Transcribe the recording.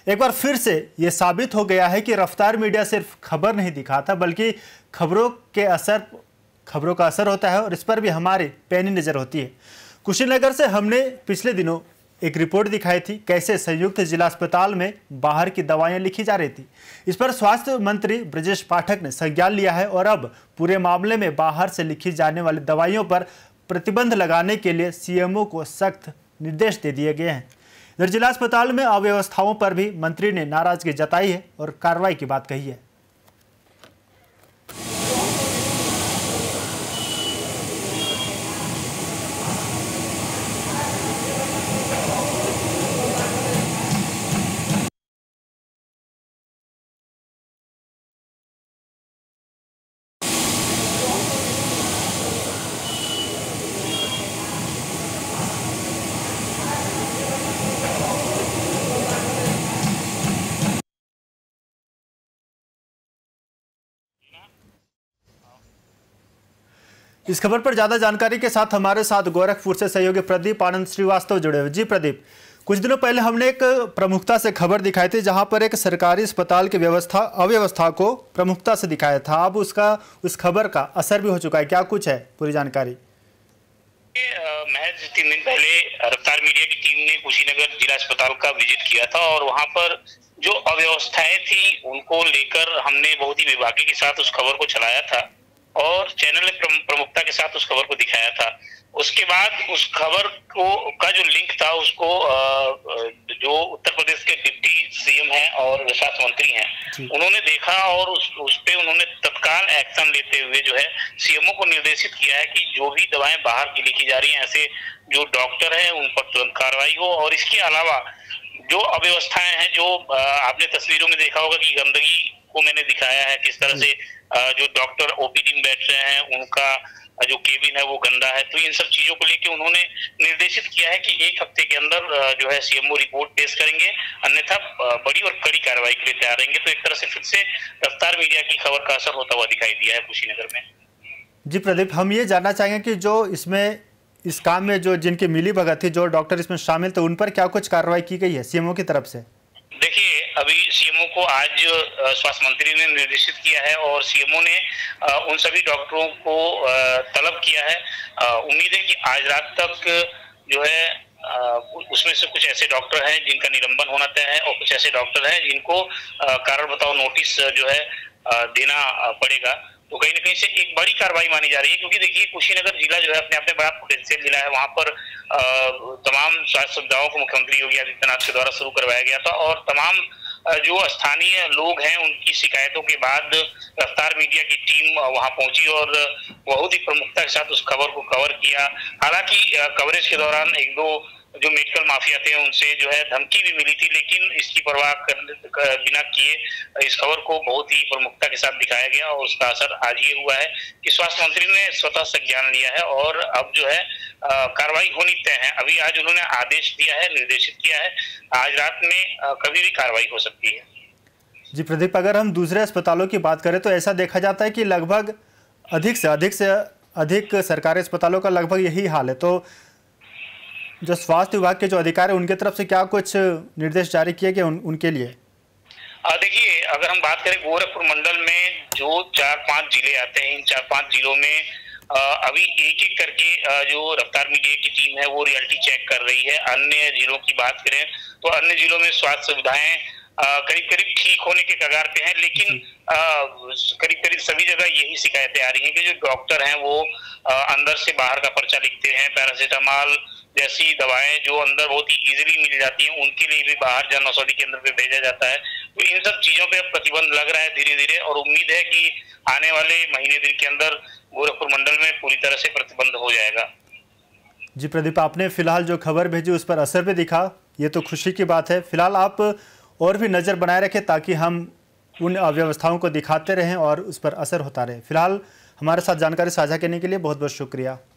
एक बार फिर से ये साबित हो गया है कि रफ्तार मीडिया सिर्फ खबर नहीं दिखाता बल्कि खबरों का असर होता है और इस पर भी हमारी पैनी नज़र होती है। कुशीनगर से हमने पिछले दिनों एक रिपोर्ट दिखाई थी कैसे संयुक्त जिला अस्पताल में बाहर की दवाइयां लिखी जा रही थी। इस पर स्वास्थ्य मंत्री ब्रजेश पाठक ने संज्ञान लिया है और अब पूरे मामले में बाहर से लिखी जाने वाली दवाइयों पर प्रतिबंध लगाने के लिए सीएमओ को सख्त निर्देश दे दिए गए हैं। इधर जिला अस्पताल में अव्यवस्थाओं पर भी मंत्री ने नाराजगी जताई है और कार्रवाई की बात कही है। इस खबर पर ज्यादा जानकारी के साथ हमारे साथ गोरखपुर से सहयोगी प्रदीप आनंद श्रीवास्तव जुड़े हुए। जी प्रदीप, कुछ दिनों पहले हमने एक प्रमुखता से खबर दिखाई थी जहां पर एक सरकारी अस्पताल की अव्यवस्था को प्रमुखता से दिखाया था। अब उस खबर का असर भी हो चुका है, क्या कुछ है पूरी जानकारी? महज 3 दिन पहले रफ्तार मीडिया की टीम ने कुशीनगर जिला अस्पताल का विजिट किया था और वहां पर जो अव्यवस्थाएं थी उनको लेकर हमने बहुत ही विभागी के साथ उस खबर को चलाया था और चैनल ने प्रमुखता के साथ उस खबर को दिखाया था। उसके बाद उस खबर का जो लिंक था उसको जो उत्तर प्रदेश के डिप्टी सीएम हैं और स्वास्थ्य मंत्री हैं उन्होंने देखा और उस पे उन्होंने तत्काल एक्शन लेते हुए जो है सीएमओ को निर्देशित किया है कि जो भी दवाएं बाहर की लिखी जा रही हैं ऐसे जो डॉक्टर हैं उन पर तुरंत कार्रवाई हो। और इसके अलावा जो अव्यवस्थाएं हैं, जो आपने तस्वीरों में देखा होगा कि गंदगी को मैंने दिखाया है किस तरह से जो डॉक्टर ओपीडी में बैठ रहे हैं उनका जो केबिन है वो गंदा है। तो इन सब चीजों को लेकर उन्होंने निर्देशित किया है कि 1 हफ्ते के अंदर जो है सीएमओ रिपोर्ट पेश करेंगे, अन्यथा बड़ी और कड़ी कार्रवाई के लिए तैयार रहेंगे। तो एक तरह से फिर से रफ्तार मीडिया की खबर का असर होता हुआ दिखाई दिया है कुशीनगर में। जी प्रदीप, हम ये जानना चाहेंगे कि जो इस काम में जो जिनकी मिली भगत थी, जो डॉक्टर इसमें शामिल थे, उन पर क्या कुछ कार्रवाई की गई है सीएमओ की तरफ से? देखिए, अभी सीएमओ को आज स्वास्थ्य मंत्री ने निर्देशित किया है और सीएमओ ने उन सभी डॉक्टरों को तलब किया है। उम्मीद है कि आज रात तक जो है उसमें से कुछ ऐसे डॉक्टर हैं जिनका निलंबन होना तय है और कुछ ऐसे डॉक्टर हैं जिनको कारण बताओ नोटिस जो है देना पड़ेगा। तो कहीं ना कहीं से एक बड़ी कार्रवाई मानी जा रही है, क्योंकि देखिए कुशीनगर जिला जो है अपने आप में बड़ा पोटेंशियल जिला है। वहां पर तमाम स्वास्थ्य सुविधाओं को मुख्यमंत्री योगी आदित्यनाथ के द्वारा शुरू करवाया गया था और तमाम जो स्थानीय लोग हैं उनकी शिकायतों के बाद रफ्तार मीडिया की टीम वहां पहुंची और बहुत ही प्रमुखता के साथ उस खबर को कवर किया। हालांकि कवरेज के दौरान 1-2 जो मेडिकल माफिया थे उनसे जो है धमकी भी मिली थी, लेकिन इसकी परवाह बिना किए इस खबर को बहुत ही प्रमुखता के साथ दिखाया गया और उसका असर आज ये हुआ है कि स्वास्थ्य मंत्री ने स्वतः संज्ञान लिया है और अब जो है कार्रवाई होनी तय है। अभी आज उन्होंने आदेश दिया है, निर्देशित किया है, आज रात में कभी भी कार्रवाई हो सकती है। जी प्रदीप, अगर हम दूसरे अस्पतालों की बात करें तो ऐसा देखा जाता है कि लगभग अधिक से अधिक सरकारी अस्पतालों का लगभग यही हाल है। तो जो स्वास्थ्य विभाग के जो अधिकारी हैं उनके तरफ से क्या कुछ निर्देश जारी किए गए उनके लिए? देखिए, अगर हम बात करें गोरखपुर मंडल में जो 4-5 जिले आते हैं, इन 4-5 जिलों में अभी एक करके जो रफ्तार मीडिया की टीम है वो रियलिटी चेक कर रही है। अन्य जिलों की बात करें तो अन्य जिलों में स्वास्थ्य सुविधाएं करीब ठीक होने के कगार पे हैं, लेकिन करीब सभी जगह यही शिकायतें आ रही हैं कि जो डॉक्टर हैं वो अंदर से बाहर का पर्चा लिखते हैं। पैरासीटामॉल जैसी दवाएं जो अंदर बहुत ही इजीली मिल जाती हैं उनके लिए भी बाहर जन औषधि केंद्र पे भेजा जाता है। तो इन सब चीजों पे प्रतिबंध लग रहा है धीरे धीरे और उम्मीद है कि आने वाले महीने दिन के अंदर गोरखपुर मंडल में पूरी तरह से प्रतिबंध हो जाएगा। जी प्रदीप, आपने फिलहाल जो खबर भेजी उस पर असर भी दिखा, ये तो खुशी की बात है। फिलहाल आप और भी नज़र बनाए रखें ताकि हम उन अव्यवस्थाओं को दिखाते रहें और उस पर असर होता रहे। फिलहाल हमारे साथ जानकारी साझा करने के लिए बहुत बहुत शुक्रिया।